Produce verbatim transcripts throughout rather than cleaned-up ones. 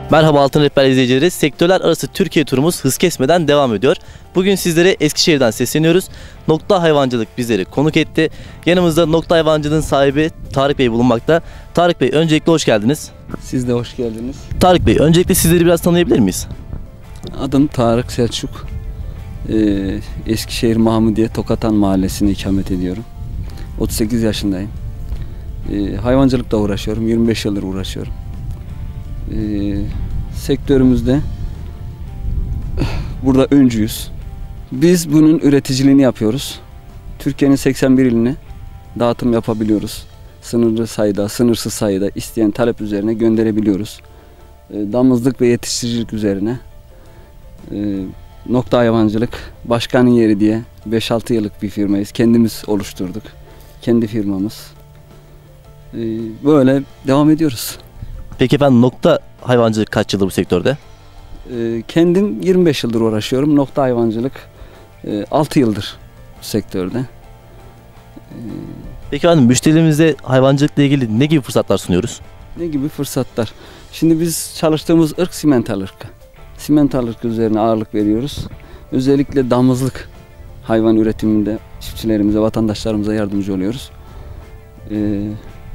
Merhaba Altın Rehber izleyicileri, sektörler arası Türkiye turumuz hız kesmeden devam ediyor. Bugün sizlere Eskişehir'den sesleniyoruz. Nokta Hayvancılık bizleri konuk etti. Yanımızda Nokta Hayvancılığın sahibi Tarık Bey bulunmakta. Tarık Bey, öncelikle hoş geldiniz. Siz de hoş geldiniz. Tarık Bey, öncelikle sizleri biraz tanıyabilir miyiz? Adım Tarık Selçuk. Ee, Eskişehir Mahmudiye Tokatan Mahallesi'nde ikamet ediyorum. otuz sekiz yaşındayım. Ee, hayvancılıkla uğraşıyorum. yirmi beş yıldır uğraşıyorum. Ee, sektörümüzde burada öncüyüz. Biz bunun üreticiliğini yapıyoruz. Türkiye'nin seksen bir iline dağıtım yapabiliyoruz. Sınırlı sayıda, sınırsız sayıda isteyen talep üzerine gönderebiliyoruz. Ee, damızlık ve yetiştiricilik üzerine. Ee, Nokta Hayvancılık Başkanın Yeri diye beş altı yıllık bir firmayız. Kendimiz oluşturduk. Kendi firmamız. Ee, böyle devam ediyoruz. Peki efendim, Nokta Hayvancılık kaç yıldır bu sektörde? Ee, kendim yirmi beş yıldır uğraşıyorum. Nokta Hayvancılık e, altı yıldır bu sektörde. Ee, Peki efendim, müşterilerimize hayvancılıkla ilgili ne gibi fırsatlar sunuyoruz? ne gibi fırsatlar? Şimdi biz çalıştığımız ırk simental ırkı. Simental ırkı üzerine ağırlık veriyoruz. Özellikle damızlık hayvan üretiminde çiftçilerimize, vatandaşlarımıza yardımcı oluyoruz. Ee,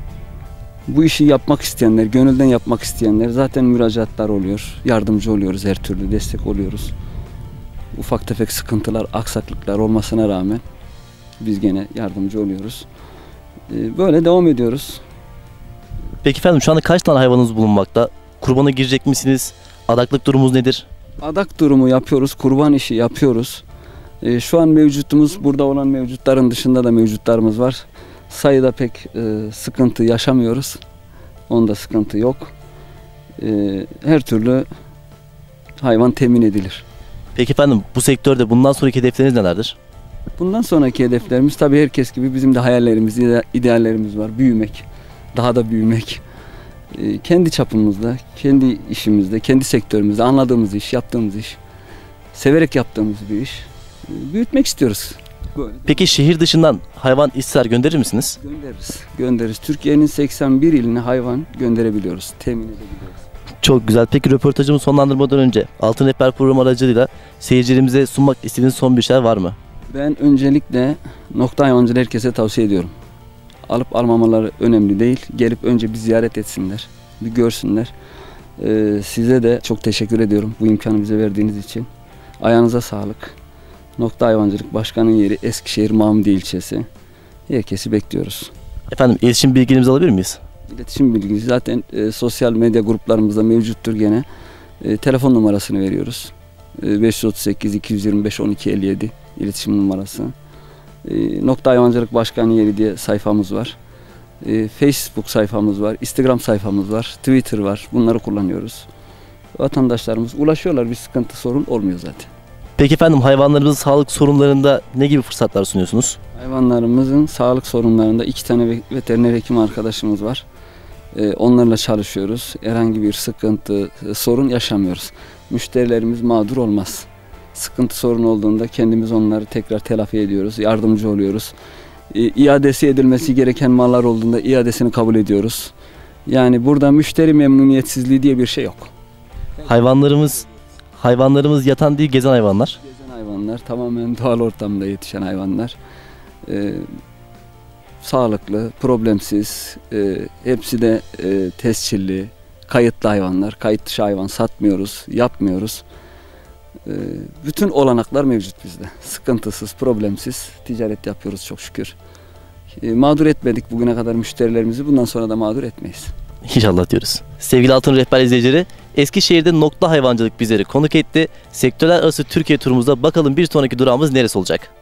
bu işi yapmak isteyenler, gönülden yapmak isteyenler zaten müracaatlar oluyor. Yardımcı oluyoruz, her türlü destek oluyoruz. Ufak tefek sıkıntılar, aksaklıklar olmasına rağmen biz gene yardımcı oluyoruz. Ee, böyle devam ediyoruz. Peki efendim, şu anda kaç tane hayvanınız bulunmakta? Kurbana girecek misiniz? Adaklık durumunuz nedir? Adak durumu yapıyoruz, kurban işi yapıyoruz. Ee, şu an mevcutumuz, burada olan mevcutların dışında da mevcutlarımız var. Sayıda pek e, sıkıntı yaşamıyoruz. Onda sıkıntı yok. E, her türlü hayvan temin edilir. Peki efendim, bu sektörde bundan sonraki hedefleriniz nelerdir? Bundan sonraki hedeflerimiz tabii herkes gibi bizim de hayallerimiz, ideallerimiz var. Büyümek, daha da büyümek. E, kendi çapımızda, kendi işimizde, kendi sektörümüzde anladığımız iş, yaptığımız iş, severek yaptığımız bir iş. E, büyütmek istiyoruz. Böyle. Peki şehir dışından hayvan ister gönderir misiniz? Göndeririz. Göndeririz. Türkiye'nin seksen bir iline hayvan gönderebiliyoruz. Temin edebiliyoruz. Çok güzel. Peki röportajımı sonlandırmadan önce Altın Rehber programı aracılığıyla seyircilerimize sunmak istediğiniz son bir şey var mı? Ben öncelikle Nokta Hayvancılığı herkese tavsiye ediyorum. Alıp almamaları önemli değil. Gelip önce bir ziyaret etsinler. Bir görsünler. Ee, size de çok teşekkür ediyorum bu imkanı bize verdiğiniz için. Ayağınıza sağlık. Nokta Hayvancılık Başkanın Yeri Eskişehir Mahmudiye ilçesi. Herkesi bekliyoruz. Efendim, iletişim bilgilerimizi alabilir miyiz? İletişim bilgisi zaten e, sosyal medya gruplarımızda mevcuttur gene. E, telefon numarasını veriyoruz. E, beş otuz sekiz iki yüz yirmi beş on iki elli yedi iletişim numarası. E, Nokta Hayvancılık Başkanı Yeri diye sayfamız var. E, Facebook sayfamız var. Instagram sayfamız var. Twitter var. Bunları kullanıyoruz. Vatandaşlarımız ulaşıyorlar. Bir sıkıntı, sorun olmuyor zaten. Peki efendim, hayvanlarımızın sağlık sorunlarında ne gibi fırsatlar sunuyorsunuz? Hayvanlarımızın sağlık sorunlarında iki tane veteriner hekim arkadaşımız var. Ee, onlarla çalışıyoruz. Herhangi bir sıkıntı, sorun yaşamıyoruz. Müşterilerimiz mağdur olmaz. Sıkıntı, sorun olduğunda kendimiz onları tekrar telafi ediyoruz. Yardımcı oluyoruz. Ee, iadesi edilmesi gereken mallar olduğunda iadesini kabul ediyoruz. Yani burada müşteri memnuniyetsizliği diye bir şey yok. Hayvanlarımız hayvanlarımız yatan değil, gezen hayvanlar. Gezen hayvanlar, tamamen doğal ortamda yetişen hayvanlar. Ee, sağlıklı, problemsiz, e, hepsi de e, tescilli, kayıtlı hayvanlar. Kayıt dışı hayvan satmıyoruz, yapmıyoruz. E, bütün olanaklar mevcut bizde. Sıkıntısız, problemsiz ticaret yapıyoruz çok şükür. E, mağdur etmedik bugüne kadar müşterilerimizi, bundan sonra da mağdur etmeyiz. İnşallah diyoruz. Sevgili Altın Rehber izleyicileri, Eskişehir'de Nokta Hayvancılık bizleri konuk etti. Sektörler arası Türkiye turumuzda bakalım bir sonraki durağımız neresi olacak?